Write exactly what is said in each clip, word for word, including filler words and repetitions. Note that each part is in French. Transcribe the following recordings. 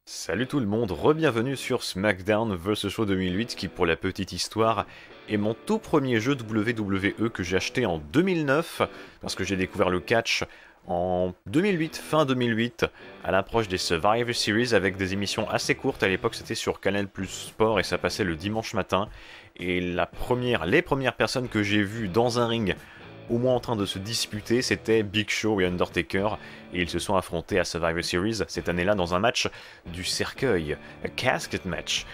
Salut tout le monde, re-bienvenue sur SmackDown versus. Raw deux mille huit qui, pour la petite histoire, est mon tout premier jeu W W E que j'ai acheté en deux mille neuf parce que j'ai découvert le catch en deux mille huit, fin deux mille huit, à l'approche des Survivor Series avec des émissions assez courtes. À l'époque c'était sur Canal plus Sport et ça passait le dimanche matin. Et la première, les premières personnes que j'ai vues dans un ring au moins en train de se disputer, c'était Big Show et Undertaker, et ils se sont affrontés à Survivor Series cette année-là dans un match du cercueil, a casket match.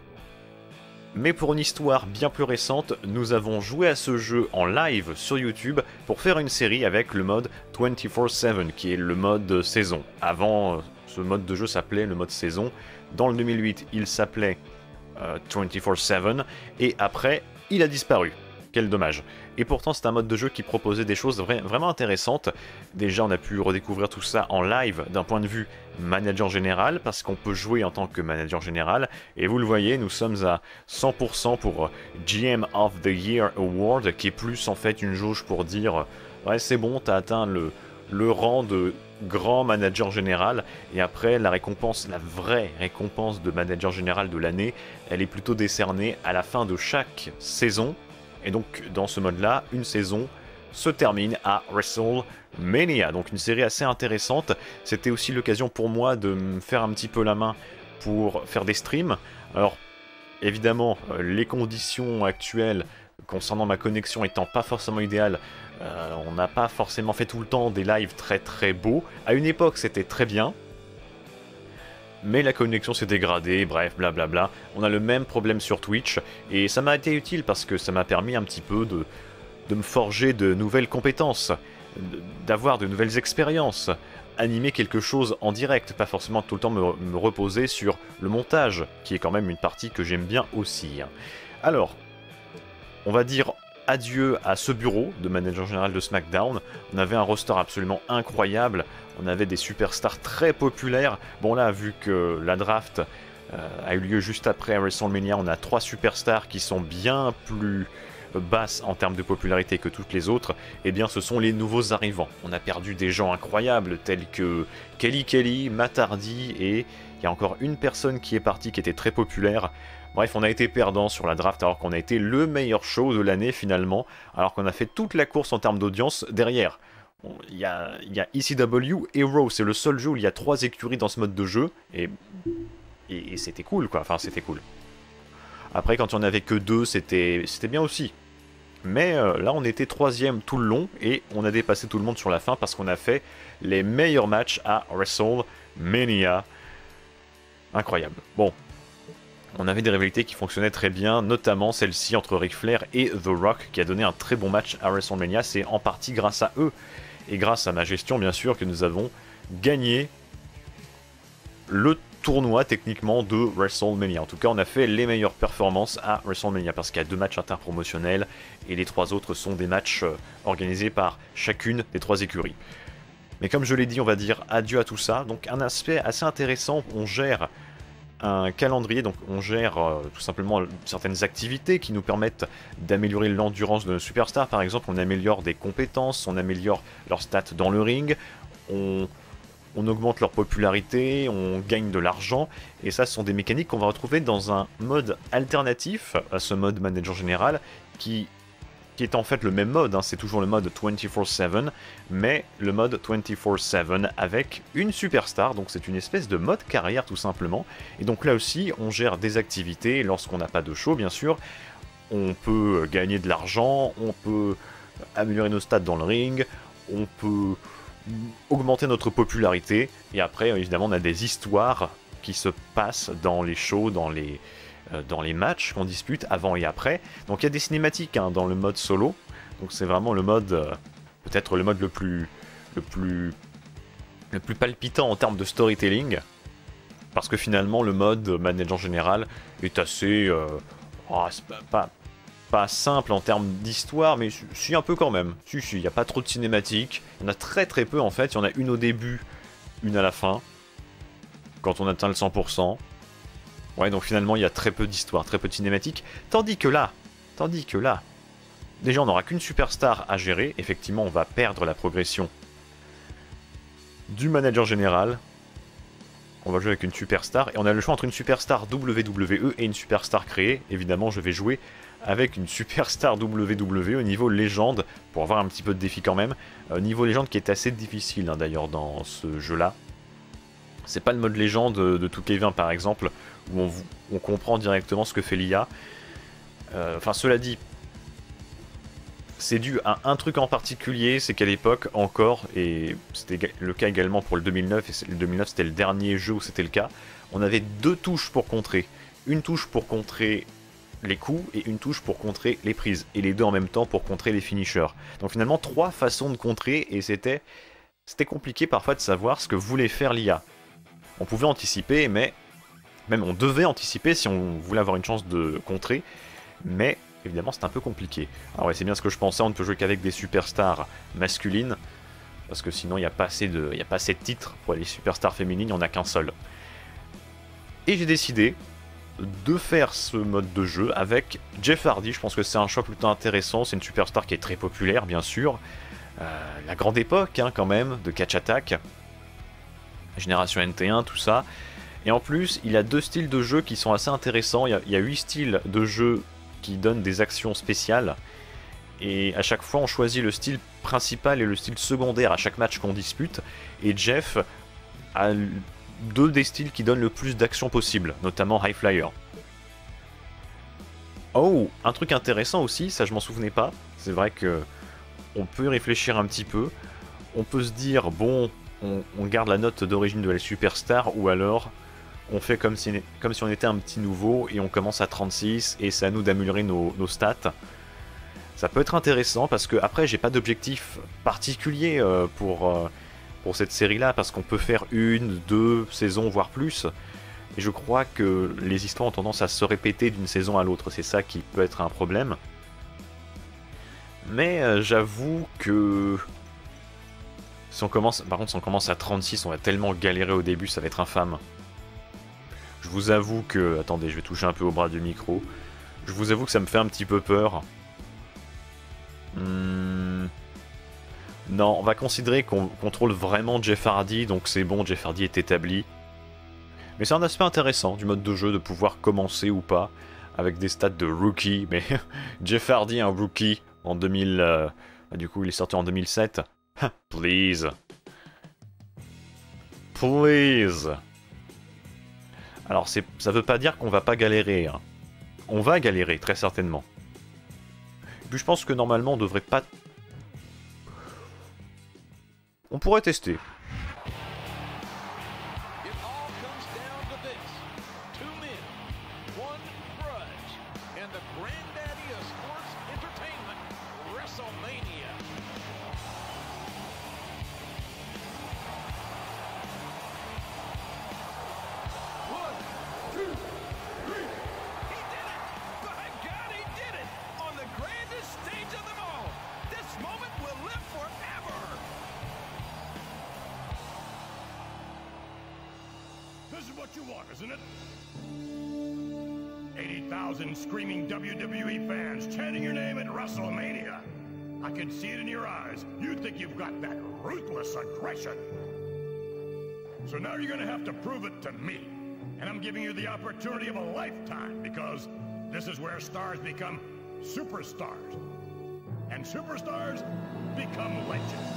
Mais pour une histoire bien plus récente, nous avons joué à ce jeu en live sur YouTube pour faire une série avec le mode vingt-quatre sept, qui est le mode saison. Avant, ce mode de jeu s'appelait le mode saison. Dans le deux mille huit, il s'appelait euh, vingt-quatre sept, et après, il a disparu. Quel dommage. Et pourtant c'est un mode de jeu qui proposait des choses vra vraiment intéressantes. Déjà on a pu redécouvrir tout ça en live d'un point de vue manager général, parce qu'on peut jouer en tant que manager général. Et vous le voyez, nous sommes à cent pour cent pour G M of the Year Award, qui est plus en fait une jauge pour dire ouais c'est bon, t'as atteint le, le rang de grand manager général. Et après la récompense, la vraie récompense de manager général de l'année, elle est plutôt décernée à la fin de chaque saison. Et donc dans ce mode-là, une saison se termine à WrestleMania. Donc une série assez intéressante. C'était aussi l'occasion pour moi de me faire un petit peu la main pour faire des streams. Alors évidemment, les conditions actuelles concernant ma connexion étant pas forcément idéales, euh, on n'a pas forcément fait tout le temps des lives très très beaux. À une époque c'était très bien, mais la connexion s'est dégradée, bref, blablabla. On a le même problème sur Twitch, et ça m'a été utile parce que ça m'a permis un petit peu de, de me forger de nouvelles compétences, d'avoir de nouvelles expériences, animer quelque chose en direct, pas forcément tout le temps me, me reposer sur le montage, qui est quand même une partie que j'aime bien aussi. Alors, on va dire adieu à ce bureau de manager général de SmackDown. On avait un roster absolument incroyable, on avait des superstars très populaires. Bon là, vu que la draft euh, a eu lieu juste après WrestleMania, on a trois superstars qui sont bien plus basses en termes de popularité que toutes les autres. Et eh bien ce sont les nouveaux arrivants. On a perdu des gens incroyables tels que Kelly Kelly, Matt Hardy, et il y a encore une personne qui est partie qui était très populaire. Bref, on a été perdant sur la draft alors qu'on a été le meilleur show de l'année finalement, alors qu'on a fait toute la course en termes d'audience derrière. Il y a, il y a E C W et Raw, c'est le seul jeu où il y a trois écuries dans ce mode de jeu, et, et, et c'était cool quoi, enfin c'était cool. Après quand il n'y en avait que deux, c'était bien aussi. Mais euh, là on était troisième tout le long, et on a dépassé tout le monde sur la fin parce qu'on a fait les meilleurs matchs à WrestleMania. Incroyable. Bon. On avait des rivalités qui fonctionnaient très bien, notamment celle-ci entre Ric Flair et The Rock, qui a donné un très bon match à WrestleMania. C'est en partie grâce à eux, et grâce à ma gestion bien sûr, que nous avons gagné le tournoi techniquement de WrestleMania. En tout cas, on a fait les meilleures performances à WrestleMania, parce qu'il y a deux matchs interpromotionnels, et les trois autres sont des matchs organisés par chacune des trois écuries. Mais comme je l'ai dit, on va dire adieu à tout ça. Donc un aspect assez intéressant, on gère un calendrier, donc on gère euh, tout simplement certaines activités qui nous permettent d'améliorer l'endurance de nos superstars. Par exemple, on améliore des compétences, on améliore leurs stats dans le ring, on, on augmente leur popularité, on gagne de l'argent, et ça ce sont des mécaniques qu'on va retrouver dans un mode alternatif à ce mode manager général qui qui est en fait le même mode, hein, c'est toujours le mode vingt-quatre sept, mais le mode vingt-quatre sept avec une superstar, donc c'est une espèce de mode carrière tout simplement. Et donc là aussi, on gère des activités lorsqu'on n'a pas de show, bien sûr. On peut gagner de l'argent, on peut améliorer nos stats dans le ring, on peut augmenter notre popularité, et après, évidemment, on a des histoires qui se passent dans les shows, dans les... dans les matchs qu'on dispute avant et après. Donc il y a des cinématiques hein, dans le mode solo, donc c'est vraiment le mode, euh, peut-être le mode le plus, le plus, le plus palpitant en termes de storytelling, parce que finalement le mode manager général est assez, euh, oh, c'est pas, pas, pas simple en termes d'histoire, mais si un peu quand même, si si, il n'y a pas trop de cinématiques, il y en a très très peu en fait, il y en a une au début, une à la fin, quand on atteint le cent pour cent. Ouais, donc finalement, il y a très peu d'histoire, très peu de cinématiques. Tandis que là, tandis que là, déjà, on n'aura qu'une superstar à gérer. Effectivement, on va perdre la progression du manager général. on va jouer avec une superstar, et on a le choix entre une superstar W W E et une superstar créée. Évidemment, je vais jouer avec une superstar W W E au niveau légende, pour avoir un petit peu de défi quand même. Euh, niveau légende qui est assez difficile hein, d'ailleurs dans ce jeu-là. C'est pas le mode légende de, de deux K vingt par exemple, où on, on comprend directement ce que fait l'I A. Euh, enfin, cela dit, c'est dû à un truc en particulier, c'est qu'à l'époque encore, et c'était le cas également pour le deux mille neuf, et le deux mille neuf c'était le dernier jeu où c'était le cas, on avait deux touches pour contrer. Une touche pour contrer les coups et une touche pour contrer les prises, et les deux en même temps pour contrer les finishers. Donc finalement trois façons de contrer, et c'était c'était compliqué parfois de savoir ce que voulait faire l'I A. On pouvait anticiper, mais même on devait anticiper si on voulait avoir une chance de contrer, mais évidemment c'est un peu compliqué. Alors ouais, c'est bien ce que je pensais, on ne peut jouer qu'avec des superstars masculines, parce que sinon il n'y a pas assez de, il n'y a pas assez de titres pour les superstars féminines, il n'y en a qu'un seul. Et j'ai décidé de faire ce mode de jeu avec Jeff Hardy. Je pense que c'est un choix plutôt intéressant, c'est une superstar qui est très populaire bien sûr, euh, la grande époque hein, quand même de Catch Attack, génération N T un, tout ça. Et en plus il a deux styles de jeu qui sont assez intéressants, il y a, il y a huit styles de jeu qui donnent des actions spéciales, et à chaque fois on choisit le style principal et le style secondaire à chaque match qu'on dispute, et Jeff a deux des styles qui donnent le plus d'actions possible, notamment High Flyer. Oh, un truc intéressant aussi, ça je m'en souvenais pas, c'est vrai que on peut réfléchir un petit peu, on peut se dire bon, on, on garde la note d'origine de la superstar, ou alors on fait comme si, comme si on était un petit nouveau et on commence à trente-six et c'est à nous d'améliorer nos, nos stats. Ça peut être intéressant parce que après j'ai pas d'objectif particulier euh, pour, euh, pour cette série là, parce qu'on peut faire une, deux saisons voire plus, et je crois que les histoires ont tendance à se répéter d'une saison à l'autre, c'est ça qui peut être un problème. Mais euh, j'avoue que si on commence, par contre si on commence à trente-six, on va tellement galérer au début, ça va être infâme. Je vous avoue que... Attendez, je vais toucher un peu au bras du micro. Je vous avoue que ça me fait un petit peu peur. Hmm... Non, on va considérer qu'on contrôle vraiment Jeff Hardy, donc c'est bon, Jeff Hardy est établi. Mais c'est un aspect intéressant du mode de jeu, de pouvoir commencer ou pas, avec des stats de rookie. Mais Jeff Hardy, un rookie, en deux mille... Euh... Bah, du coup, il est sorti en deux mille sept. Please. Please. Alors ça veut pas dire qu'on va pas galérer, hein. On va galérer, très certainement. Puis je pense que normalement on devrait pas... On pourrait tester. You want, isn't it? eighty thousand screaming W W E fans chanting your name at WrestleMania. I can see it in your eyes. You think you've got that ruthless aggression. So now you're gonna have to prove it to me. And I'm giving you the opportunity of a lifetime, because this is where stars become superstars. And superstars become legends.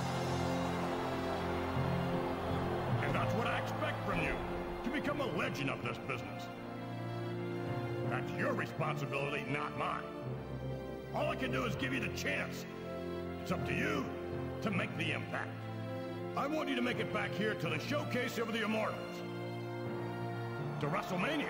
And that's what I expect from you. To become a legend of this business. That's your responsibility, not mine. All I can do is give you the chance. It's up to you to make the impact. I want you to make it back here to the showcase of the Immortals. To WrestleMania.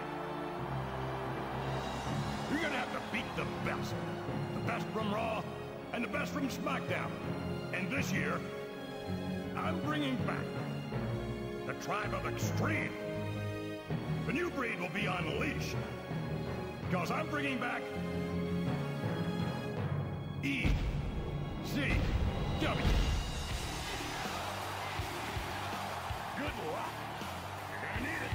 You're gonna have to beat the best. The best from Raw and the best from SmackDown. And this year, I'm bringing back the Tribe of Extreme. The new breed will be unleashed. Because I'm bringing back E C W. Good luck. You're gonna need it.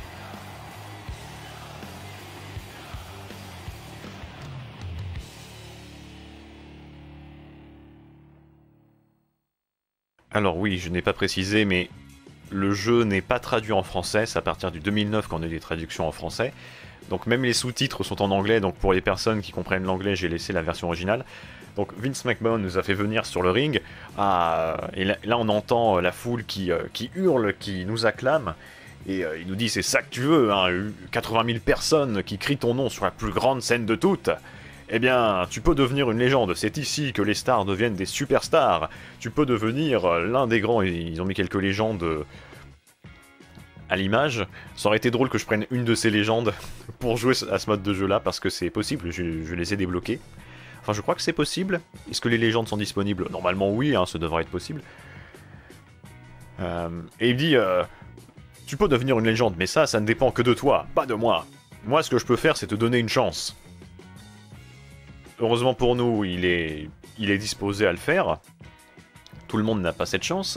Alors oui, je n'ai pas précisé, mais le jeu n'est pas traduit en français, c'est à partir du deux mille neuf qu'on a eu des traductions en français. Donc même les sous-titres sont en anglais, donc pour les personnes qui comprennent l'anglais, j'ai laissé la version originale. Donc Vince McMahon nous a fait venir sur le ring, ah, et là, là on entend la foule qui, euh, qui hurle, qui nous acclame, et euh, il nous dit c'est ça que tu veux, hein, quatre-vingt mille personnes qui crient ton nom sur la plus grande scène de toutes. Eh bien, tu peux devenir une légende, c'est ici que les stars deviennent des superstars. Tu peux devenir l'un des grands, ils ont mis quelques légendes à l'image. Ça aurait été drôle que je prenne une de ces légendes pour jouer à ce mode de jeu là, parce que c'est possible, je, je les ai débloquées. Enfin, je crois que c'est possible. Est-ce que les légendes sont disponibles? Normalement oui, hein, ça devrait être possible. Euh, et il dit, euh, tu peux devenir une légende, mais ça, ça ne dépend que de toi, pas de moi. Moi, ce que je peux faire, c'est te donner une chance. Heureusement pour nous, il est, il est disposé à le faire. Tout le monde n'a pas cette chance.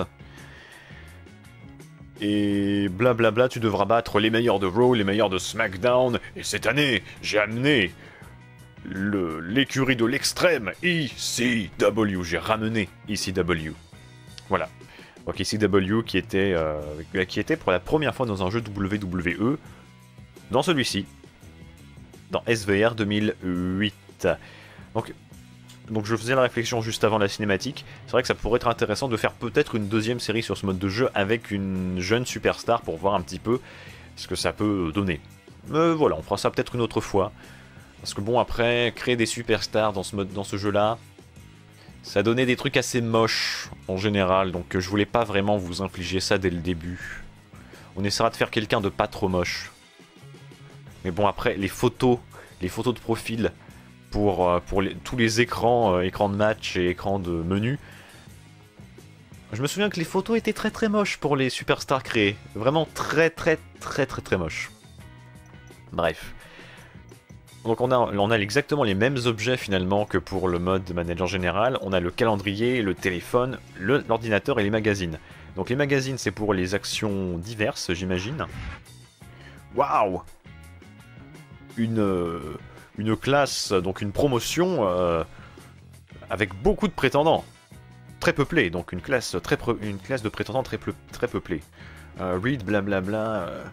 Et blablabla, bla bla, tu devras battre les meilleurs de Raw, les meilleurs de SmackDown. Et cette année, j'ai amené l'écurie de l'extrême, E C W. J'ai ramené E C W. Voilà. Donc E C W qui était, euh, qui était pour la première fois dans un jeu W W E. Dans celui-ci. Dans S V R deux mille huit. Donc, donc je faisais la réflexion juste avant la cinématique, c'est vrai que ça pourrait être intéressant de faire peut-être une deuxième série sur ce mode de jeu avec une jeune superstar pour voir un petit peu ce que ça peut donner. Mais voilà, on fera ça peut-être une autre fois. Parce que bon, après, créer des superstars dans ce, mode, dans ce jeu-là, ça donnait des trucs assez moches en général, donc je voulais pas vraiment vous infliger ça dès le début. On essaiera de faire quelqu'un de pas trop moche. Mais bon, après, les photos, les photos de profil... pour, pour les, tous les écrans, euh, écrans de match et écrans de menu. Je me souviens que les photos étaient très très moches pour les superstars créés. Vraiment très très très très très moches. Bref. Donc on a, on a exactement les mêmes objets finalement que pour le mode manager général. On a le calendrier, le téléphone, l'ordinateur et les magazines. Donc les magazines c'est pour les actions diverses j'imagine. Waouh! Une... Euh... Une classe, donc une promotion euh, avec beaucoup de prétendants. Très peuplée, donc une classe, très une classe de prétendants très, très peuplée. Euh, Reed, blablabla. Euh...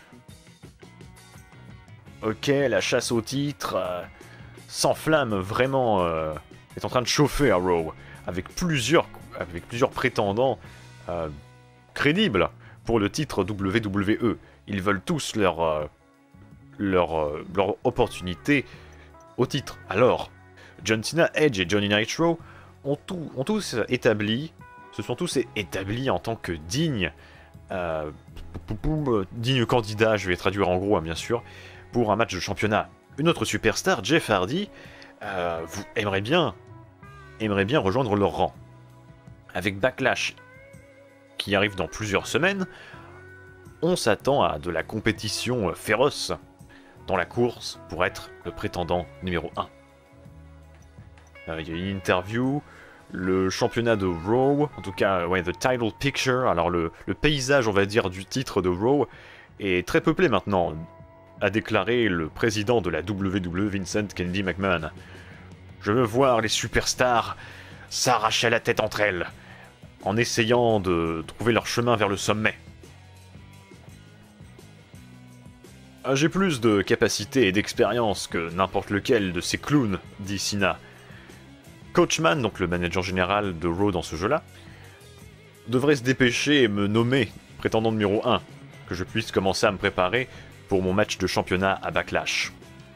Ok, la chasse au titre euh, s'enflamme vraiment, euh, est en train de chauffer à Raw. Avec plusieurs, avec plusieurs prétendants euh, crédibles pour le titre W W E. Ils veulent tous leur... Euh, Leur, euh, leur opportunité au titre. Alors, John Cena, Edge et Johnny Nitro ont, tout, ont tous établi, se sont tous établis en tant que dignes, euh, dignes candidats, je vais traduire en gros, hein, bien sûr, pour un match de championnat. Une autre superstar, Jeff Hardy, euh, vous aimerait bien, aimerait bien rejoindre leur rang. Avec Backlash, qui arrive dans plusieurs semaines, on s'attend à de la compétition féroce dans la course pour être le prétendant numéro un. Euh, il y a une interview, le championnat de Raw, en tout cas, ouais, the title picture, alors le, le paysage, on va dire, du titre de Raw, est très peuplé maintenant, a déclaré le président de la W W E, Vincent Kennedy McMahon. Je veux voir les superstars s'arracher la tête entre elles, en essayant de trouver leur chemin vers le sommet. J'ai plus de capacité et d'expérience que n'importe lequel de ces clowns, dit Cena. Coachman, donc le manager général de Raw dans ce jeu-là, devrait se dépêcher et me nommer prétendant numéro un, que je puisse commencer à me préparer pour mon match de championnat à Backlash.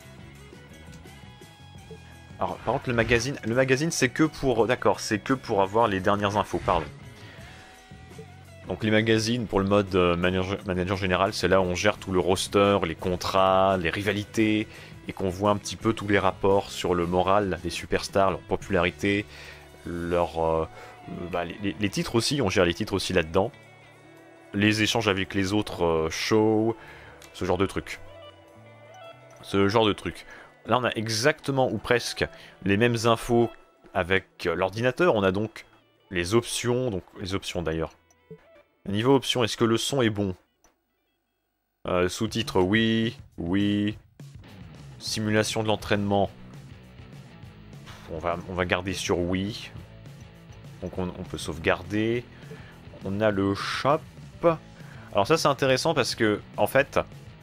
Alors, par contre, le magazine, le magazine c'est que pour... D'accord, c'est que pour avoir les dernières infos, pardon. Donc les magazines pour le mode euh, manager, manager général, c'est là où on gère tout le roster, les contrats, les rivalités, et qu'on voit un petit peu tous les rapports sur le moral des superstars, leur popularité, leur, euh, bah, les, les titres aussi, on gère les titres aussi là-dedans, les échanges avec les autres euh, shows, ce genre de trucs. Ce genre de trucs. Là on a exactement ou presque les mêmes infos avec euh, l'ordinateur, on a donc les options, donc les options d'ailleurs. Niveau options, est-ce que le son est bon? euh, Sous-titres, oui, oui. Simulation de l'entraînement. On va, on va garder sur oui. Donc on, on peut sauvegarder. On a le shop. Alors ça c'est intéressant parce que, en fait,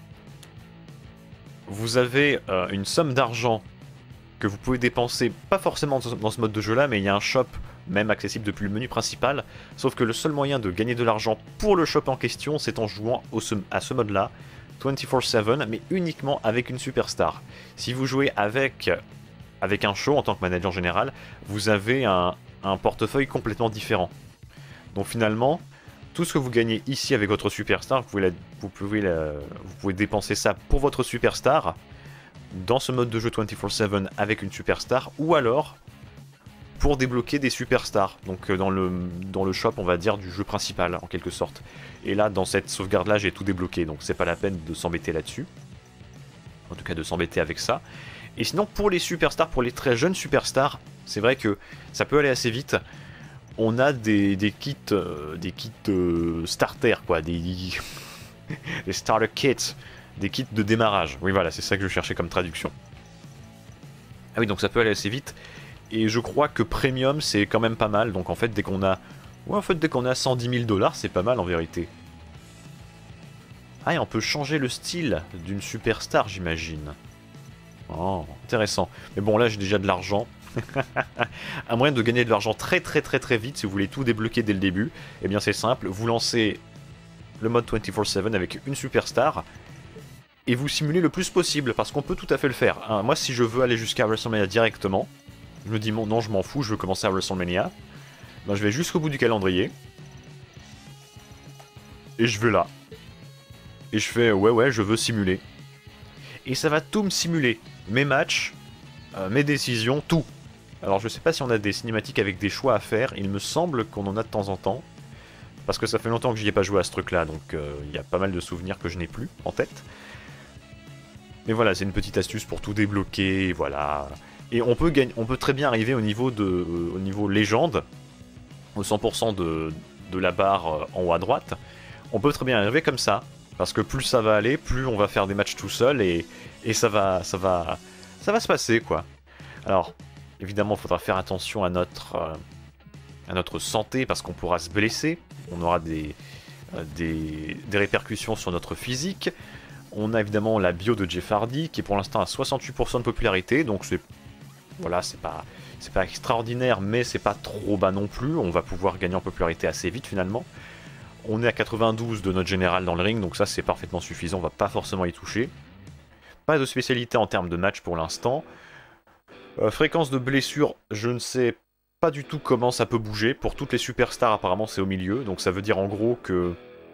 vous avez euh, une somme d'argent que vous pouvez dépenser, pas forcément dans ce mode de jeu là, mais il y a un shop même accessible depuis le menu principal, sauf que le seul moyen de gagner de l'argent pour le shop en question, c'est en jouant au, à ce mode là, vingt-quatre sept, mais uniquement avec une superstar. Si vous jouez avec, avec un show en tant que manager général, vous avez un, un portefeuille complètement différent. Donc finalement, tout ce que vous gagnez ici avec votre superstar, vous pouvez, la, vous, pouvez la, vous pouvez dépenser ça pour votre superstar dans ce mode de jeu vingt-quatre sept avec une superstar, ou alors pour débloquer des superstars, donc dans le, dans le shop on va dire du jeu principal en quelque sorte. Et là dans cette sauvegarde là j'ai tout débloqué, donc c'est pas la peine de s'embêter là-dessus, en tout cas de s'embêter avec ça. Et sinon pour les superstars, pour les très jeunes superstars, c'est vrai que ça peut aller assez vite. On a des, des kits, euh, des kits euh, starter quoi, des, des starter kits, des kits de démarrage. Oui voilà, c'est ça que je cherchais comme traduction. Ah oui, donc ça peut aller assez vite. Et je crois que Premium c'est quand même pas mal, donc en fait dès qu'on a... Ouais en fait dès qu'on a cent dix mille dollars c'est pas mal en vérité. Ah et on peut changer le style d'une superstar j'imagine. Oh, intéressant. Mais bon là j'ai déjà de l'argent. Un moyen de gagner de l'argent très très très très vite si vous voulez tout débloquer dès le début, eh bien c'est simple, vous lancez le mode vingt-quatre sept avec une superstar et vous simulez le plus possible, parce qu'on peut tout à fait le faire. Hein, moi si je veux aller jusqu'à WrestleMania directement, je me dis bon, non je m'en fous, je veux commencer à WrestleMania, ben, je vais jusqu'au bout du calendrier et je vais là et je fais ouais ouais je veux simuler, et ça va tout me simuler, mes matchs, euh, mes décisions, tout. Alors je sais pas si on a des cinématiques avec des choix à faire, il me semble qu'on en a de temps en temps, parce que ça fait longtemps que j'y ai pas joué à ce truc là, donc il euh, y a pas mal de souvenirs que je n'ai plus en tête. Mais voilà, c'est une petite astuce pour tout débloquer, voilà. Et on peut, gagner, on peut très bien arriver au niveau, de, euh, au niveau légende, au cent pour cent de, de la barre euh, en haut à droite. On peut très bien arriver comme ça, parce que plus ça va aller, plus on va faire des matchs tout seul, et, et ça, va, ça, va, ça va se passer quoi. Alors... Évidemment, il faudra faire attention à notre, euh, à notre santé, parce qu'on pourra se blesser. On aura des, euh, des, des répercussions sur notre physique. On a évidemment la bio de Jeff Hardy, qui est pour l'instant à soixante-huit pour cent de popularité. Donc c'est voilà, c'est pas, c'est pas extraordinaire, mais c'est pas trop bas non plus. On va pouvoir gagner en popularité assez vite finalement. On est à quatre-vingt-douze de notre général dans le ring, donc ça c'est parfaitement suffisant. On va pas forcément y toucher. Pas de spécialité en termes de match pour l'instant. Euh, fréquence de blessure, je ne sais pas du tout comment ça peut bouger. Pour toutes les superstars, apparemment, c'est au milieu. Donc ça veut dire en gros que...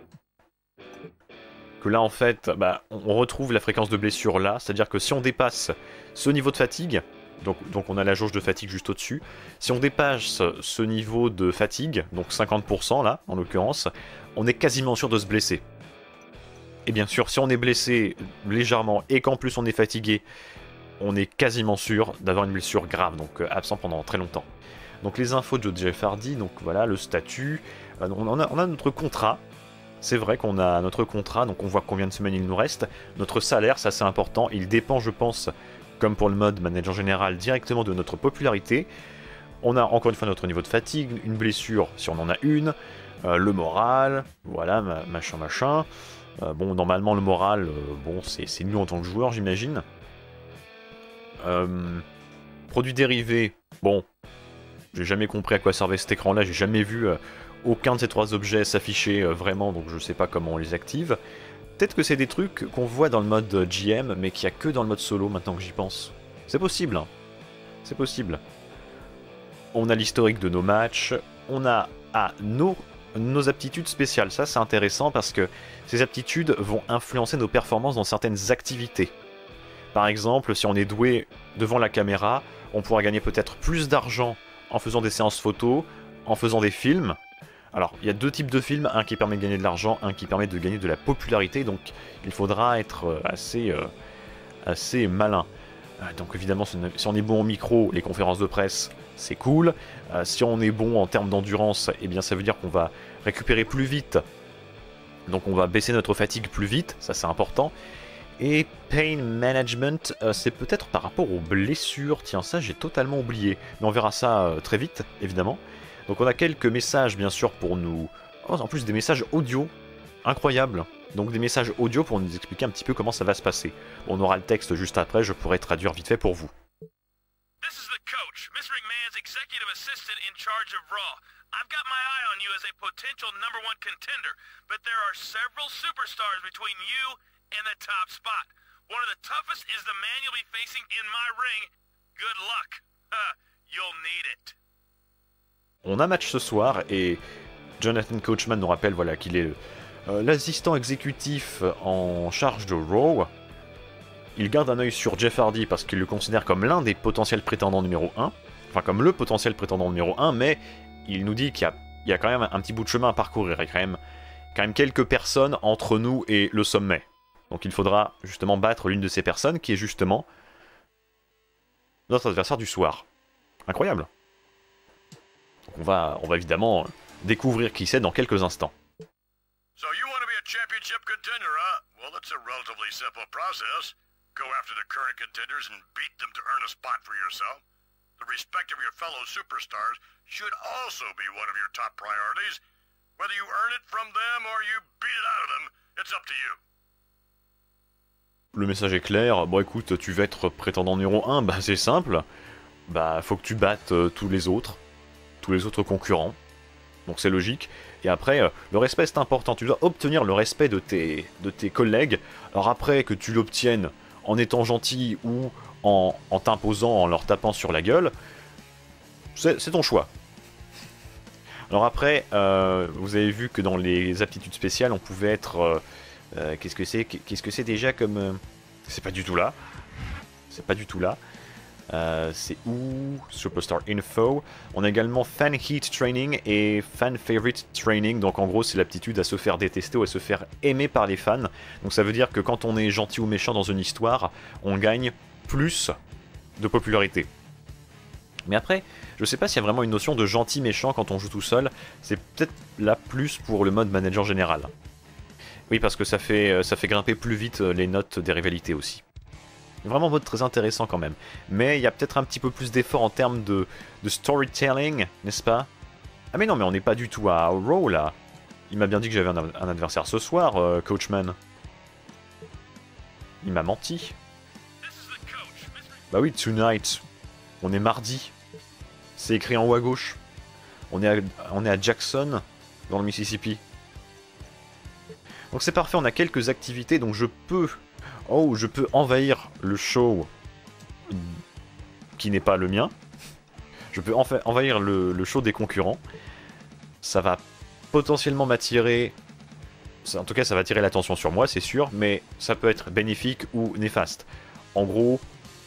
Que là, en fait, bah, on retrouve la fréquence de blessure là. C'est-à-dire que si on dépasse ce niveau de fatigue, donc, donc on a la jauge de fatigue juste au-dessus. Si on dépasse ce niveau de fatigue, donc cinquante pour cent là, en l'occurrence, on est quasiment sûr de se blesser. Et bien sûr, si on est blessé légèrement et qu'en plus on est fatigué, on est quasiment sûr d'avoir une blessure grave, donc euh, absent pendant très longtemps. Donc les infos de Jeff Hardy, donc voilà, le statut, euh, on, a, on a notre contrat, c'est vrai qu'on a notre contrat, donc on voit combien de semaines il nous reste. Notre salaire, ça c'est important, il dépend je pense, comme pour le mode manager général, directement de notre popularité. On a encore une fois notre niveau de fatigue, une blessure si on en a une, euh, le moral, voilà, machin machin. Euh, bon, normalement le moral, euh, bon c'est nous en tant que joueur j'imagine. Euh, produits dérivés, bon, j'ai jamais compris à quoi servait cet écran là, j'ai jamais vu euh, aucun de ces trois objets s'afficher euh, vraiment, donc je sais pas comment on les active. Peut-être que c'est des trucs qu'on voit dans le mode G M, mais qu'il n'y a que dans le mode solo maintenant que j'y pense. C'est possible, hein. C'est possible. On a l'historique de nos matchs, on a ah, nos, nos aptitudes spéciales, ça c'est intéressant parce que ces aptitudes vont influencer nos performances dans certaines activités. Par exemple, si on est doué devant la caméra, on pourra gagner peut-être plus d'argent en faisant des séances photos, en faisant des films. Alors, il y a deux types de films, un qui permet de gagner de l'argent, un qui permet de gagner de la popularité, donc il faudra être assez, euh, assez malin. Euh, donc évidemment, si on est bon au micro, les conférences de presse, c'est cool. Euh, si on est bon en termes d'endurance, eh bien ça veut dire qu'on va récupérer plus vite. Donc on va baisser notre fatigue plus vite, ça c'est important. Et pain management, euh, c'est peut-être par rapport aux blessures. Tiens, ça j'ai totalement oublié. Mais on verra ça euh, très vite, évidemment. Donc on a quelques messages, bien sûr, pour nous... Oh, en plus des messages audio. incroyable. Donc des messages audio pour nous expliquer un petit peu comment ça va se passer. On aura le texte juste après, je pourrai traduire vite fait pour vous. This is the coach, Mister McMahon's executive assistant in charge of Raw. I've got my eye on you as a potential number one contender, but there are several superstars between you and the top spot. One of the toughest is the man you'll be facing in my ring. Good luck. Uh, you'll need it. On a match ce soir et Jonathan Coachman nous rappelle voilà, qu'il est euh, l'assistant exécutif en charge de Raw. Il garde un œil sur Jeff Hardy parce qu'il le considère comme l'un des potentiels prétendants numéro un. Enfin, comme le potentiel prétendant numéro un, mais il nous dit qu'il y a, il y a quand même un petit bout de chemin à parcourir. Il y a quand même, quand même quelques personnes entre nous et le sommet. Donc il faudra justement battre l'une de ces personnes qui est justement notre adversaire du soir. Incroyable. Donc on va, on va évidemment découvrir qui c'est dans quelques instants. So you want to be a championship contender, huh? Well, that's a relatively simple process. Go after the current contenders and beat them to earn a spot for yourself. The respect of your fellow superstars should also be one of your top priorities. Whether you earn it from them or you beat it out of them, it's up to you. Le message est clair. Bon écoute, tu veux être prétendant numéro un, bah c'est simple. Bah faut que tu battes euh, tous les autres. Tous les autres concurrents. Donc c'est logique. Et après, euh, le respect c'est important. Tu dois obtenir le respect de tes, de tes collègues. Alors après que tu l'obtiennes en étant gentil ou en, en t'imposant, en leur tapant sur la gueule, c'est ton choix. Alors après, euh, vous avez vu que dans les aptitudes spéciales, on pouvait être... Euh, euh, Qu'est-ce que c'est Qu'est-ce que c'est déjà comme... Euh, c'est pas du tout là. C'est pas du tout là. Euh, c'est où Superstar Info. On a également Fan Heat Training et Fan Favorite Training. Donc en gros c'est l'aptitude à se faire détester ou à se faire aimer par les fans. Donc ça veut dire que quand on est gentil ou méchant dans une histoire, on gagne plus de popularité. Mais après, je sais pas s'il y a vraiment une notion de gentil méchant quand on joue tout seul. C'est peut-être là plus pour le mode manager général. Oui, parce que ça fait, ça fait grimper plus vite les notes des rivalités aussi. Vraiment un mode très intéressant quand même. Mais il y a peut-être un petit peu plus d'effort en termes de, de storytelling, n'est-ce pas? Ah mais non, mais on n'est pas du tout à Raw là. Il m'a bien dit que j'avais un, un adversaire ce soir, euh, Coachman. Il m'a menti. Bah oui, tonight. On est mardi. C'est écrit en haut à gauche. On est à, on est à Jackson, dans le Mississippi. Donc c'est parfait, on a quelques activités, donc je peux... Oh, je peux envahir le show qui n'est pas le mien. Je peux envahir le, le show des concurrents. Ça va potentiellement m'attirer... En tout cas, ça va attirer l'attention sur moi, c'est sûr, mais ça peut être bénéfique ou néfaste. En gros,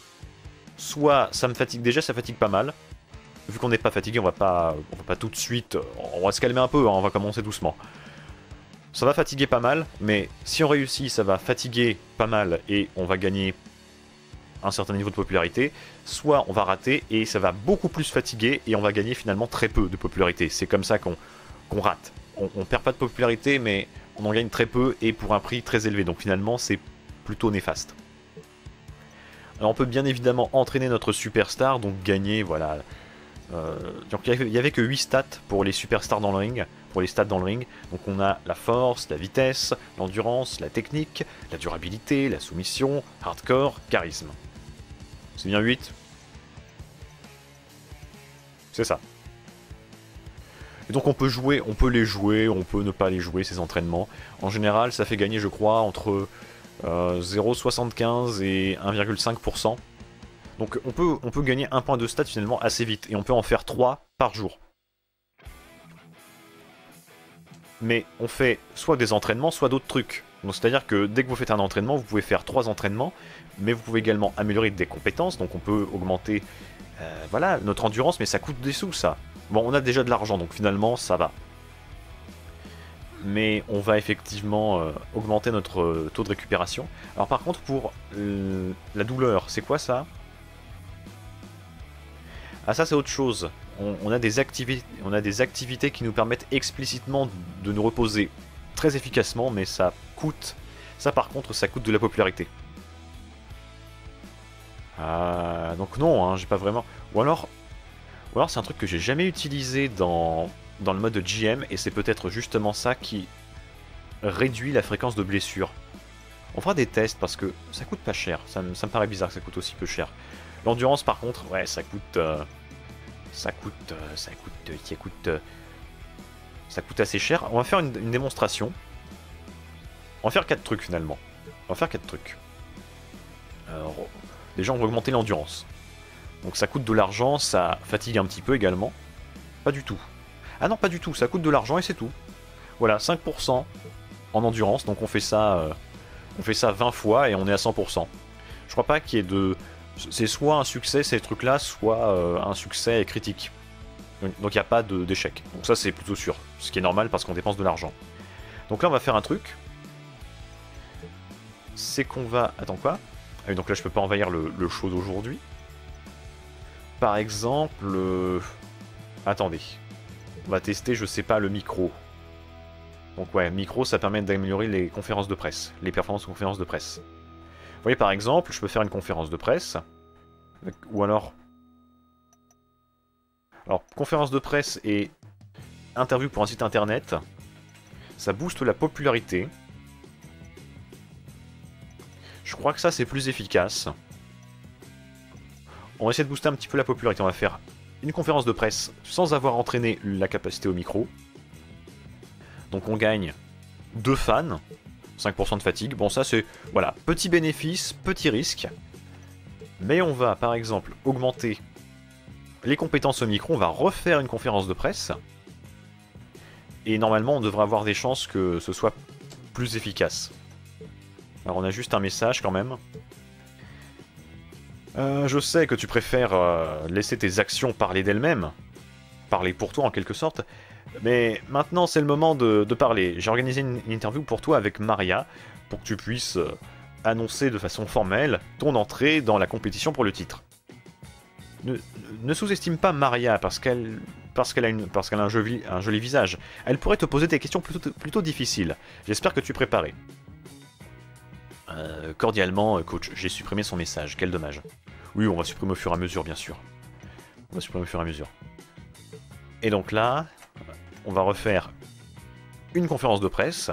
soit ça me fatigue... Déjà, ça fatigue pas mal. Vu qu'on n'est pas fatigué, on va pas, on va pas tout de suite... On va se calmer un peu, hein, on va commencer doucement. Ça va fatiguer pas mal, mais si on réussit, ça va fatiguer pas mal et on va gagner un certain niveau de popularité. Soit on va rater et ça va beaucoup plus fatiguer et on va gagner finalement très peu de popularité. C'est comme ça qu'on qu'on rate. On, on perd pas de popularité, mais on en gagne très peu et pour un prix très élevé. Donc finalement, c'est plutôt néfaste. Alors on peut bien évidemment entraîner notre superstar, donc gagner, voilà... Euh, donc il n'y avait que huit stats pour les superstars dans le ring, pour les stats dans le ring. Donc on a la force, la vitesse, l'endurance, la technique, la durabilité, la soumission, hardcore, charisme. C'est bien huit. C'est ça. Et donc on peut jouer, on peut les jouer, on peut ne pas les jouer ces entraînements. En général, ça fait gagner, je crois, entre euh, zéro virgule soixante-quinze et un virgule cinq pour cent. Donc on peut, on peut gagner un point de stats finalement assez vite, et on peut en faire trois par jour. Mais on fait soit des entraînements, soit d'autres trucs. Donc c'est-à-dire que dès que vous faites un entraînement, vous pouvez faire trois entraînements, mais vous pouvez également améliorer des compétences, donc on peut augmenter euh, voilà, notre endurance, mais ça coûte des sous ça. Bon, on a déjà de l'argent, donc finalement ça va. Mais on va effectivement euh, augmenter notre euh, taux de récupération. Alors par contre, pour euh, la douleur, c'est quoi ça ? Ah ça c'est autre chose, on, on, a des activités, on a des activités qui nous permettent explicitement de nous reposer très efficacement, mais ça coûte, ça par contre ça coûte de la popularité. Ah, donc non, hein, j'ai pas vraiment... Ou alors, ou alors c'est un truc que j'ai jamais utilisé dans, dans le mode G M, et c'est peut-être justement ça qui, réduit la fréquence de blessures. On fera des tests parce que ça coûte pas cher. Ça, me- ça me paraît bizarre que ça coûte aussi peu cher. L'endurance par contre, ouais, ça coûte... euh, ça coûte... euh, ça coûte... euh, ça coûte... euh, ça coûte assez cher. On va faire une, une démonstration. On va faire quatre trucs finalement. On va faire quatre trucs. Alors, déjà on va augmenter l'endurance. Donc ça coûte de l'argent, ça fatigue un petit peu également. Pas du tout. Ah non, pas du tout, ça coûte de l'argent et c'est tout. Voilà, cinq pour cent en endurance, donc on fait ça euh, on fait ça vingt fois et on est à cent pour cent. Je crois pas qu'il y ait de... C'est soit un succès ces trucs-là, soit euh, un succès critique. Donc il n'y a pas d'échec. Donc ça c'est plutôt sûr, ce qui est normal parce qu'on dépense de l'argent. Donc là on va faire un truc. C'est qu'on va... Attends quoi? Ah oui, donc là je peux pas envahir le, le show d'aujourd'hui. Par exemple... Euh... Attendez. On va tester, je sais pas, le micro. Donc ouais, micro, ça permet d'améliorer les conférences de presse. Les performances de conférences de presse. Vous voyez, par exemple, je peux faire une conférence de presse. Ou alors... Alors, conférence de presse et interview pour un site internet. Ça booste la popularité. Je crois que ça, c'est plus efficace. On va essayer de booster un petit peu la popularité. On va faire une conférence de presse sans avoir entraîné la capacité au micro. Donc on gagne deux fans, cinq pour cent de fatigue. Bon ça c'est, voilà, petit bénéfice, petit risque. Mais on va par exemple augmenter les compétences au micro, on va refaire une conférence de presse. Et normalement on devrait avoir des chances que ce soit plus efficace. Alors on a juste un message quand même. Euh, je sais que tu préfères euh, laisser tes actions parler d'elles-mêmes, parler pour toi en quelque sorte, mais maintenant c'est le moment de, de parler. J'ai organisé une, une interview pour toi avec Maria, pour que tu puisses euh, annoncer de façon formelle ton entrée dans la compétition pour le titre. Ne, ne sous-estime pas Maria parce qu'elle parce qu'elle a, une, parce qu'elle a un, joli, un joli visage. Elle pourrait te poser des questions plutôt, plutôt difficiles. J'espère que tu es préparé. Euh, cordialement, coach, j'ai supprimé son message, quel dommage. Oui, on va supprimer au fur et à mesure, bien sûr. On va supprimer au fur et à mesure. Et donc là, on va refaire une conférence de presse.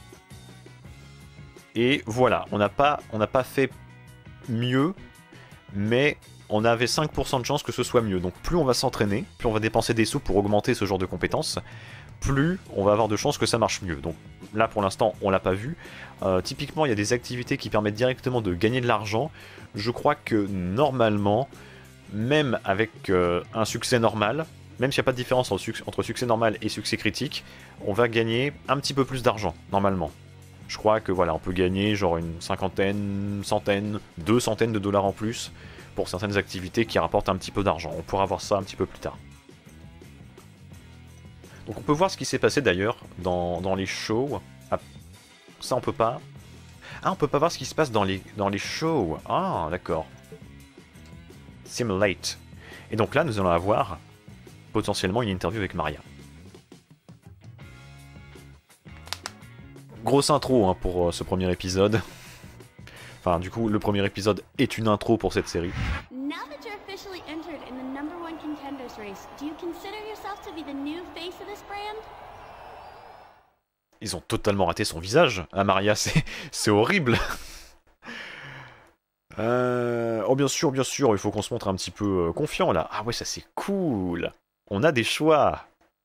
Et voilà, on n'a pas, on n'a pas fait mieux, mais on avait cinq pour cent de chance que ce soit mieux. Donc plus on va s'entraîner, plus on va dépenser des sous pour augmenter ce genre de compétences, plus on va avoir de chances que ça marche mieux. Donc là pour l'instant on l'a pas vu. Euh, typiquement il y a des activités qui permettent directement de gagner de l'argent. Je crois que normalement, même avec euh, un succès normal, même s'il n'y a pas de différence entre succès, entre succès normal et succès critique, on va gagner un petit peu plus d'argent normalement. Je crois que voilà, on peut gagner genre une cinquantaine, centaine, deux centaines de dollars en plus pour certaines activités qui rapportent un petit peu d'argent. On pourra voir ça un petit peu plus tard. Donc on peut voir ce qui s'est passé d'ailleurs dans, dans les shows. Ah, ça on peut pas. Ah, on peut pas voir ce qui se passe dans les, dans les shows. Ah, d'accord. Simulate. Et donc là, nous allons avoir potentiellement une interview avec Maria. Grosse intro hein, pour euh, ce premier épisode. Enfin, du coup, le premier épisode est une intro pour cette série. Now that you're officially entered in the number one contenders race, do you consider yourself to be the new face of this brand? Ils ont totalement raté son visage. Ah, Maria, c'est c'est horrible. euh... Oh, bien sûr, bien sûr, il faut qu'on se montre un petit peu euh, confiant, là. Ah ouais, ça c'est cool. On a des choix.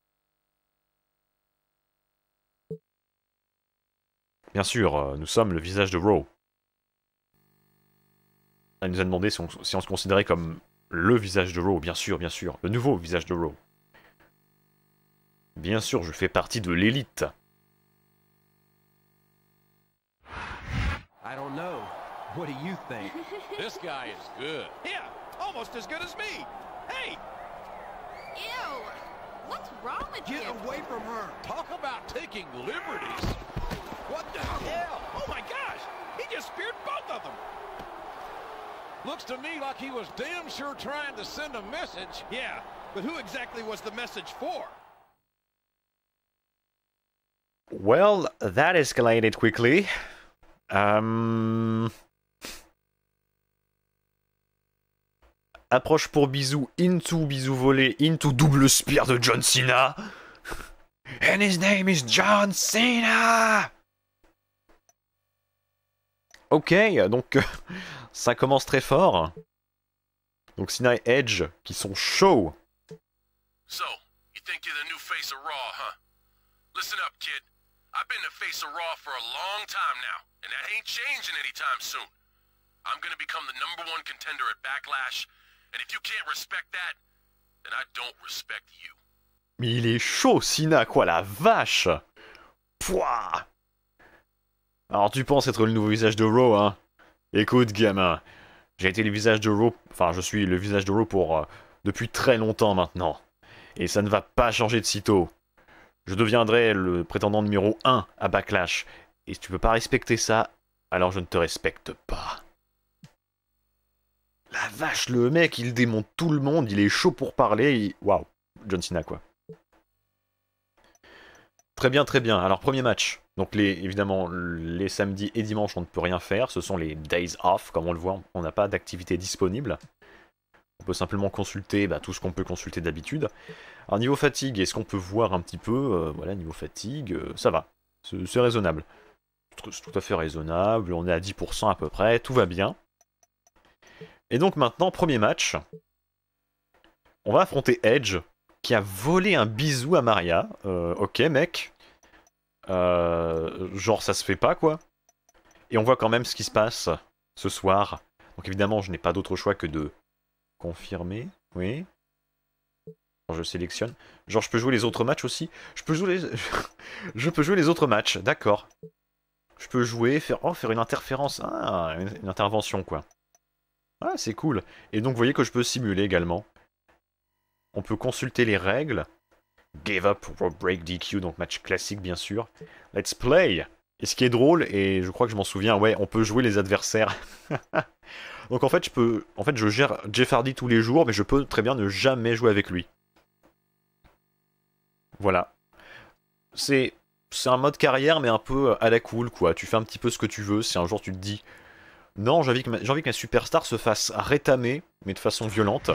Bien sûr, euh, nous sommes le visage de Raw. Elle nous a demandé si on, si on se considérait comme le visage de Raw. Bien sûr, bien sûr. Le nouveau visage de Raw. Bien sûr, je fais partie de l'élite. I don't know. What do you think? This guy is good. Yeah, almost as good as me. Hey! Ew! What's wrong with Get you? away from her. Talk about taking liberties. What the hell? Oh my gosh! He just speared both of them! Looks to me like he was damn sure trying to send a message. Yeah, but who exactly was the message for? Well, that escalated quickly. Um... Approche pour bisou, into bisou volé, into double spear de John Cena. And his name is John Cena! Ok, donc ça commence très fort. Donc Cena et Edge qui sont chauds. So, you think you're the new face of Raw, huh? Listen up, kid. I've been the face of Raw for a long time now, and that ain't changing anytime soon. I'm gonna become the number one contender at Backlash, and if you can't respect that, then I don't respect you. Mais il est chaud, Cena, quoi, la vache! Pouah! Alors tu penses être le nouveau visage de Raw, hein? Écoute, gamin, j'ai été le visage de Raw, enfin je suis le visage de Raw pour euh, depuis très longtemps maintenant. Et ça ne va pas changer de sitôt. Je deviendrai le prétendant numéro un à Backlash. Et si tu peux pas respecter ça, alors je ne te respecte pas. La vache, le mec, il démonte tout le monde, il est chaud pour parler. Waouh, John Cena, quoi. Très bien, très bien. Alors, premier match. Donc, les, évidemment, les samedis et dimanches, on ne peut rien faire. Ce sont les days off, comme on le voit. On n'a pas d'activité disponible. On peut simplement consulter bah, tout ce qu'on peut consulter d'habitude. Alors, niveau fatigue, est-ce qu'on peut voir un petit peu euh, voilà, niveau fatigue, euh, ça va. C'est raisonnable. C'est tout à fait raisonnable. On est à dix pour cent à peu près. Tout va bien. Et donc, maintenant, premier match. On va affronter Edge, qui a volé un bisou à Maria. Euh, ok, mec. Euh, genre, ça se fait pas, quoi. Et on voit quand même ce qui se passe ce soir. Donc, évidemment, je n'ai pas d'autre choix que de confirmer. Oui. Alors, je sélectionne. Genre, je peux jouer les autres matchs aussi. Je peux jouer les, je peux jouer les autres matchs, d'accord. Je peux jouer, faire, oh, faire une interférence. Ah, une, une intervention, quoi. Ah, c'est cool. Et donc, vous voyez que je peux simuler également. On peut consulter les règles. Give up or break D Q, donc match classique bien sûr. Let's play. Et ce qui est drôle, et je crois que je m'en souviens, ouais, on peut jouer les adversaires. Donc en fait, je peux, en fait, je gère Jeff Hardy tous les jours, mais je peux très bien ne jamais jouer avec lui. Voilà. C'est, c'est un mode carrière, mais un peu à la cool, quoi. Tu fais un petit peu ce que tu veux. Si un jour tu te dis, non, j'ai envie que ma, j'ai envie que ma superstar se fasse rétamer, mais de façon violente.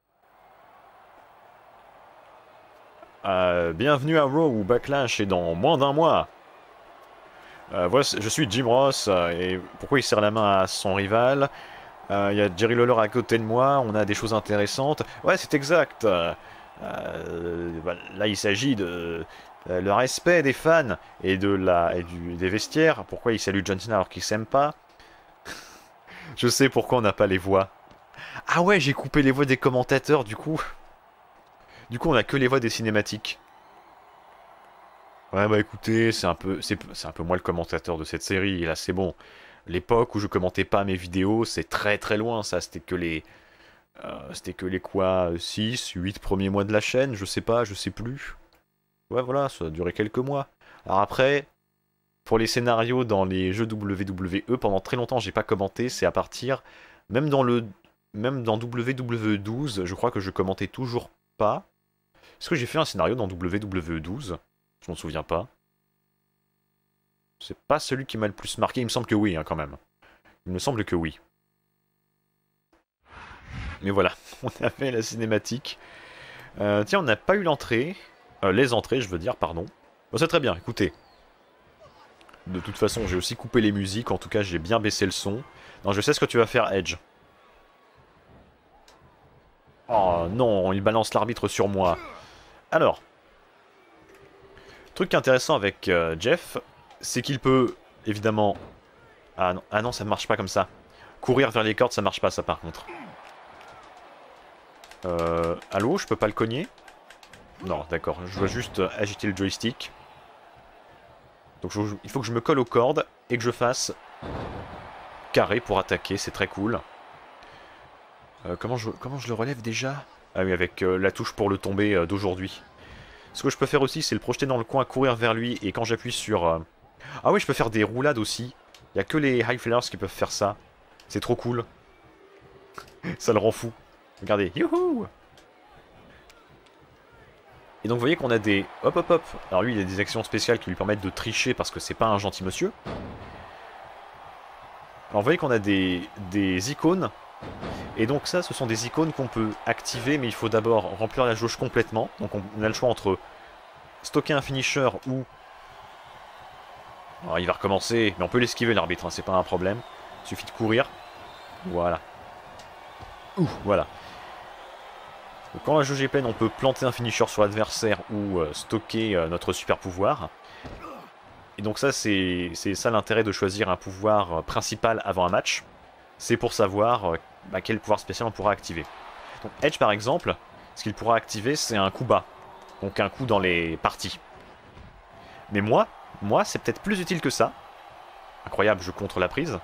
Euh, bienvenue à Raw ou Backlash et dans moins d'un mois. Euh, voilà, je suis Jim Ross euh, et pourquoi il serre la main à son rival? Il euh, y a Jerry Lawler à côté de moi, on a des choses intéressantes. Ouais, c'est exact. Euh, bah, là, il s'agit de euh, le respect des fans et de la et du, des vestiaires. Pourquoi il salue John Cena alors qu'il s'aime pas? Je sais pourquoi on n'a pas les voix. Ah ouais, j'ai coupé les voix des commentateurs du coup. Du coup, on a que les voix des cinématiques. Ouais, bah écoutez, c'est un peu, c'est, c'est un peu moi le commentateur de cette série. Et là, c'est bon. L'époque où je commentais pas mes vidéos, c'est très très loin. Ça, c'était que les, euh, c'était que les quoi, six, huit premiers mois de la chaîne. Je sais pas, je sais plus. Ouais, voilà, ça a duré quelques mois. Alors après, pour les scénarios dans les jeux W W E, pendant très longtemps, j'ai pas commenté. C'est à partir, même dans le, même dans W W douze, je crois que je commentais toujours pas. Est-ce que j'ai fait un scénario dans W W douze? Je m'en souviens pas. C'est pas celui qui m'a le plus marqué. Il me semble que oui, hein, quand même. Il me semble que oui. Mais voilà, on avait la cinématique. Euh, tiens, on n'a pas eu l'entrée. Euh, les entrées, je veux dire, pardon. Bon, c'est très bien, écoutez. De toute façon, j'ai aussi coupé les musiques. En tout cas, j'ai bien baissé le son. Non, je sais ce que tu vas faire, Edge. Oh non, il balance l'arbitre sur moi. Alors, truc intéressant avec euh, Jeff, c'est qu'il peut, évidemment... Ah non, ah non, ça ne marche pas comme ça. Courir vers les cordes, ça marche pas, ça, par contre. Euh... Allô, je peux pas le cogner? Non, d'accord, je dois juste euh, agiter le joystick. Donc je, il faut que je me colle aux cordes et que je fasse carré pour attaquer, c'est très cool. Euh, comment, je, comment je le relève déjà? Ah oui, avec euh, la touche pour le tomber euh, d'aujourd'hui. Ce que je peux faire aussi, c'est le projeter dans le coin, courir vers lui, et quand j'appuie sur... Euh... Ah oui, je peux faire des roulades aussi. Il n'y a que les high flyers qui peuvent faire ça. C'est trop cool. Ça le rend fou. Regardez, youhou! Et donc vous voyez qu'on a des... Hop hop hop. Alors lui, il a des actions spéciales qui lui permettent de tricher parce que c'est pas un gentil monsieur. Alors vous voyez qu'on a des... des icônes. Et donc ça, ce sont des icônes qu'on peut activer, mais il faut d'abord remplir la jauge complètement. Donc on a le choix entre stocker un finisher ou... Alors il va recommencer, mais on peut l'esquiver l'arbitre, hein, c'est pas un problème. Suffit de courir. Voilà. Ouh, voilà. Donc, quand la jauge est pleine, on peut planter un finisher sur l'adversaire ou euh, stocker euh, notre super pouvoir. Et donc ça, c'est ça l'intérêt de choisir un pouvoir euh, principal avant un match. C'est pour savoir euh, bah, quel pouvoir spécial on pourra activer. Donc Edge par exemple, ce qu'il pourra activer, c'est un coup bas. Donc un coup dans les parties. Mais moi, moi c'est peut-être plus utile que ça. Incroyable, je contre la prise.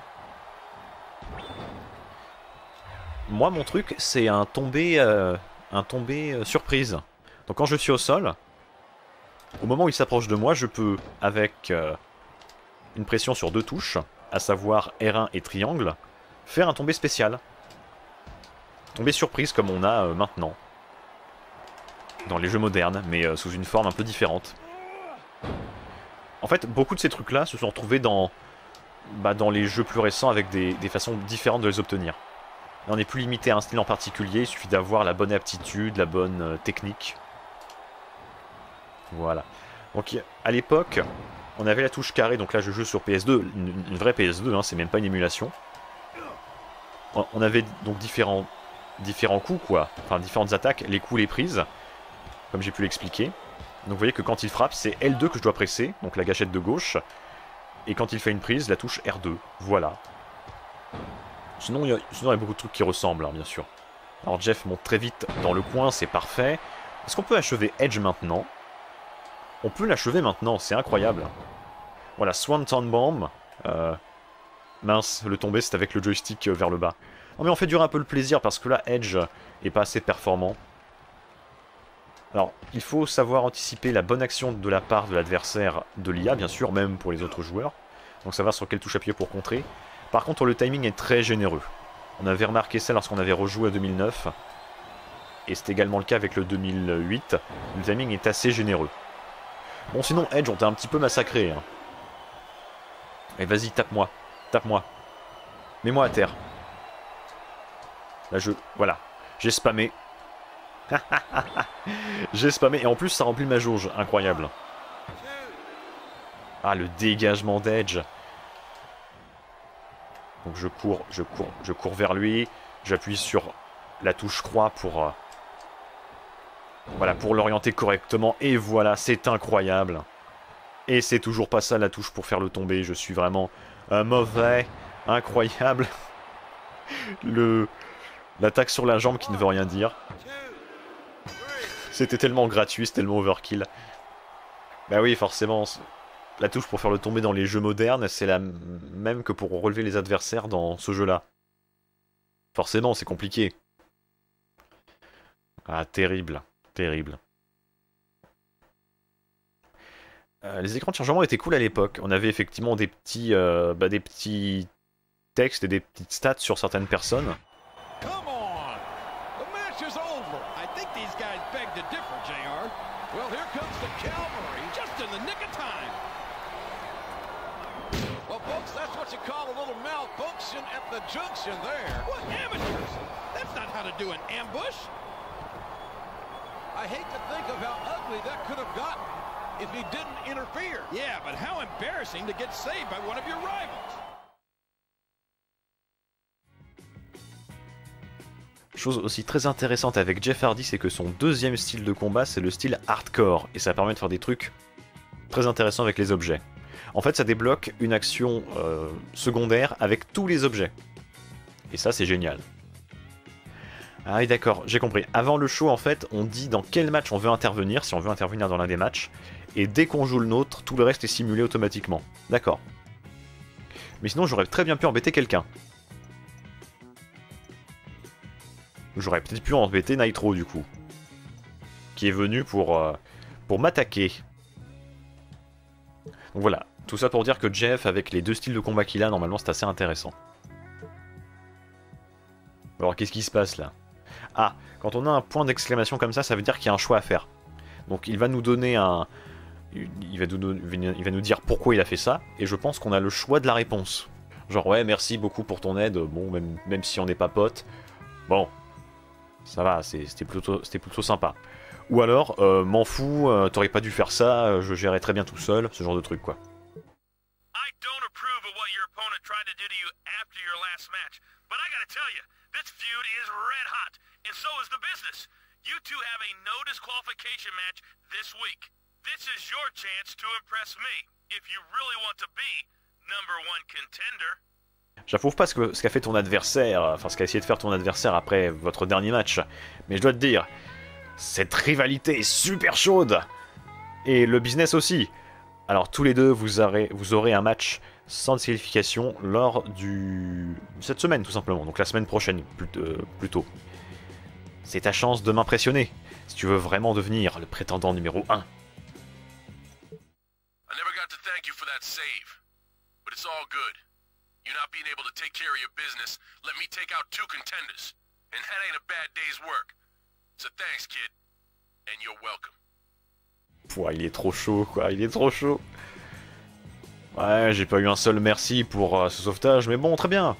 Moi, mon truc, c'est un tombé, euh, un tombé euh, surprise. Donc quand je suis au sol, au moment où il s'approche de moi, je peux, avec euh, une pression sur deux touches, à savoir R un et triangle, faire un tombé spécial. Tombé surprise comme on a euh, maintenant. Dans les jeux modernes, mais euh, sous une forme un peu différente. En fait, beaucoup de ces trucs-là se sont retrouvés dans, bah, dans les jeux plus récents avec des, des façons différentes de les obtenir. Là, on n'est plus limité à un style en particulier, il suffit d'avoir la bonne aptitude, la bonne euh, technique. Voilà. Donc à l'époque, on avait la touche carré, donc là je joue sur P S deux, une, une vraie P S deux, hein, c'est même pas une émulation. On avait donc différents, différents coups, quoi, enfin différentes attaques, les coups, les prises, comme j'ai pu l'expliquer. Donc vous voyez que quand il frappe, c'est L deux que je dois presser, donc la gâchette de gauche, et quand il fait une prise, la touche R deux, voilà. Sinon, il y a, sinon, il y a beaucoup de trucs qui ressemblent, hein, bien sûr. Alors Jeff monte très vite dans le coin, c'est parfait. Est-ce qu'on peut achever Edge maintenant? On peut l'achever maintenant, c'est incroyable. Voilà, Swanton Bomb. Euh, mince, le tombé, c'est avec le joystick vers le bas. Non mais on fait durer un peu le plaisir, parce que là, Edge est pas assez performant. Alors, il faut savoir anticiper la bonne action de la part de l'adversaire de l'I A, bien sûr, même pour les autres joueurs. Donc savoir sur quelle touche appuyer pour contrer. Par contre, le timing est très généreux. On avait remarqué ça lorsqu'on avait rejoué à deux mille neuf. Et c'est également le cas avec le deux mille huit. Le timing est assez généreux. Bon, sinon, Edge, on t'a un petit peu massacré. Hein. Et vas-y, tape-moi. Tape-moi. Mets-moi à terre. Là, je... Voilà. J'ai spammé. J'ai spammé. Et en plus, ça remplit ma jauge. Incroyable. Ah, le dégagement d'Edge. Donc je cours, je cours, je cours vers lui. J'appuie sur la touche croix pour... Euh, voilà, pour l'orienter correctement. Et voilà, c'est incroyable. Et c'est toujours pas ça la touche pour faire le tomber. Je suis vraiment un mauvais. Incroyable. Le... L'attaque sur la jambe qui ne veut rien dire. C'était tellement gratuit, c'était tellement overkill. Bah oui, forcément... La touche pour faire le tomber dans les jeux modernes, c'est la même que pour relever les adversaires dans ce jeu-là. Forcément, c'est compliqué. Ah, terrible. Terrible. Euh, les écrans de chargement étaient cool à l'époque. On avait effectivement des petits, euh, bah, des petits textes et des petites stats sur certaines personnes. Come on! The match is over. I think these guys begged to differ, J R. Well, here comes the cavalry, just in the nick of time. Well, folks, that's what you call a little malfunction at the junction there. What amateurs? That's not how to do an ambush. I hate to think of how ugly that could have gotten if he didn't interfere. Yeah, but how embarrassing to get saved by one of your rivals. Chose aussi très intéressante avec Jeff Hardy, c'est que son deuxième style de combat, c'est le style hardcore. Et ça permet de faire des trucs très intéressants avec les objets. En fait, ça débloque une action euh, secondaire avec tous les objets. Et ça, c'est génial. Ah oui, d'accord, j'ai compris. Avant le show, en fait, on dit dans quel match on veut intervenir, si on veut intervenir dans l'un des matchs. Et dès qu'on joue le nôtre, tout le reste est simulé automatiquement. D'accord. Mais sinon, j'aurais très bien pu embêter quelqu'un. J'aurais peut-être pu embêter Nitro, du coup. Qui est venu pour, euh, pour m'attaquer. Donc voilà. Tout ça pour dire que Jeff, avec les deux styles de combat qu'il a, normalement, c'est assez intéressant. Alors, qu'est-ce qui se passe, là? Ah, quand on a un point d'exclamation comme ça, ça veut dire qu'il y a un choix à faire. Donc, il va nous donner un... Il va nous, il va nous dire pourquoi il a fait ça, et je pense qu'on a le choix de la réponse. Genre, ouais, merci beaucoup pour ton aide, bon, même, même si on n'est pas potes. Bon, ça va, c'était plutôt, c'était plutôt sympa. Ou alors, euh, m'en fous, euh, t'aurais pas dû faire ça, je gérerais très bien tout seul, ce genre de truc, quoi. tried to do to you after your last match. But I gotta tell you, this feud is red hot, and so is the business. You two have a no disqualification match this week. This is your chance to impress me, if you really want to be number one contender. J'approuve pas ce qu'a ce qu'a fait ton adversaire, enfin ce qu'a essayé de faire ton adversaire après votre dernier match. Mais je dois te dire, cette rivalité est super chaude. Et le business aussi. Alors tous les deux, vous aurez, vous aurez un match sans disqualification lors du... cette semaine tout simplement. Donc la semaine prochaine plutôt. C'est ta chance de m'impressionner, si tu veux vraiment devenir le prétendant numéro un. I never got to thank you for that save, but it's all good. You not being able to take care of your business, let me take out two contenders, and that ain't a bad day's work. So thanks, kid, and you're welcome. Pouah, il est trop chaud, quoi, il est trop chaud. Ouais, j'ai pas eu un seul merci pour euh, ce sauvetage, mais bon, très bien.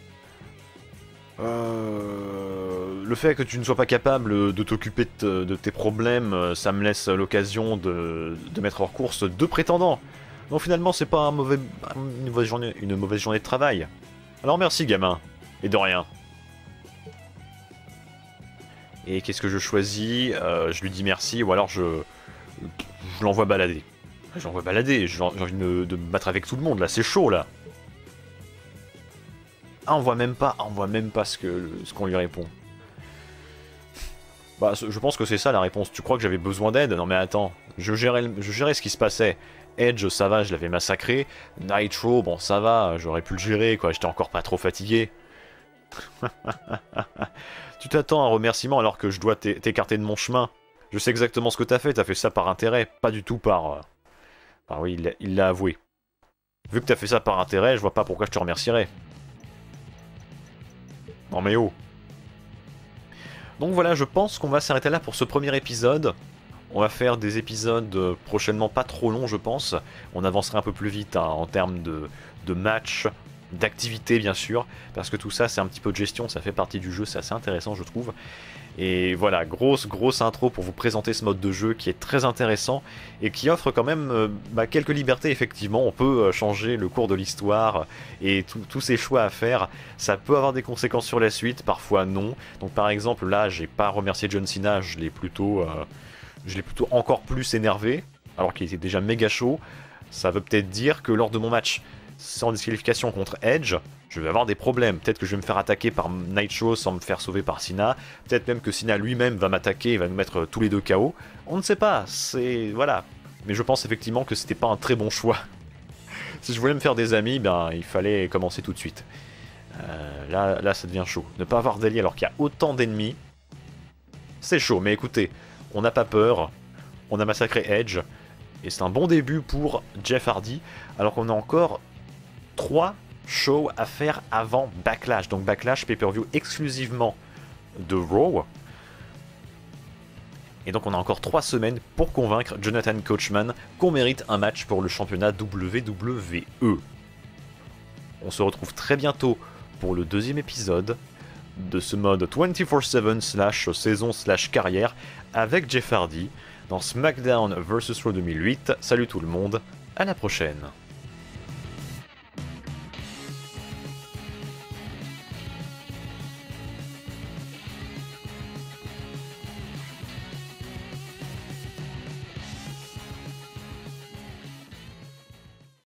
Euh, le fait que tu ne sois pas capable de t'occuper de, de tes problèmes, ça me laisse l'occasion de, de mettre hors course deux prétendants. Donc finalement, c'est pas un mauvais, une, mauvaise journée, une mauvaise journée de travail. Alors merci, gamin. Et de rien. Et qu'est-ce que je choisis? euh, Je lui dis merci, ou alors je, je l'envoie balader. Je l'envoie balader, j'ai envie de, de me battre avec tout le monde, là, c'est chaud, là. Ah, on voit même pas, on voit même pas ce que ce qu'on lui répond. Bah, je pense que c'est ça la réponse. Tu crois que j'avais besoin d'aide? Non mais attends, je gérais, je gérais ce qui se passait. Edge, ça va, je l'avais massacré. Nitro, bon ça va, j'aurais pu le gérer, quoi. J'étais encore pas trop fatigué. Tu t'attends à un remerciement alors que je dois t'écarter de mon chemin. Je sais exactement ce que t'as fait, t'as fait ça par intérêt, pas du tout par... Ah oui, il l'a avoué. Vu que t'as fait ça par intérêt, je vois pas pourquoi je te remercierais. Non mais oh. Donc voilà, je pense qu'on va s'arrêter là pour ce premier épisode. On va faire des épisodes prochainement pas trop longs, je pense. On avancerait un peu plus vite hein, en termes de, de matchs, d'activités bien sûr. Parce que tout ça, c'est un petit peu de gestion, ça fait partie du jeu, c'est assez intéressant je trouve. Et voilà, grosse grosse intro pour vous présenter ce mode de jeu qui est très intéressant et qui offre quand même euh, bah, quelques libertés effectivement. On peut euh, changer le cours de l'histoire et tous ces choix à faire. Ça peut avoir des conséquences sur la suite, parfois non. Donc par exemple là, j'ai pas remercié John Cena, je l'ai plutôt, euh, je l'ai plutôt encore plus énervé, alors qu'il était déjà méga chaud. Ça veut peut-être dire que lors de mon match sans disqualification contre Edge, je vais avoir des problèmes. Peut-être que je vais me faire attaquer par Nitro sans me faire sauver par Cena. Peut-être même que Cena lui-même va m'attaquer et va nous mettre tous les deux K O. On ne sait pas, c'est... voilà. Mais je pense effectivement que c'était pas un très bon choix. Si je voulais me faire des amis, ben il fallait commencer tout de suite. Euh, là, là, ça devient chaud. Ne pas avoir d'alliés alors qu'il y a autant d'ennemis, c'est chaud. Mais écoutez, on n'a pas peur. On a massacré Edge. Et c'est un bon début pour Jeff Hardy. Alors qu'on a encore trois shows à faire avant Backlash. Donc Backlash, pay-per-view exclusivement de Raw. Et donc on a encore trois semaines pour convaincre Jonathan Coachman qu'on mérite un match pour le championnat W W E. On se retrouve très bientôt pour le deuxième épisode de ce mode vingt-quatre sept slash saison slash carrière avec Jeff Hardy dans SmackDown versus Raw deux mille huit. Salut tout le monde, à la prochaine.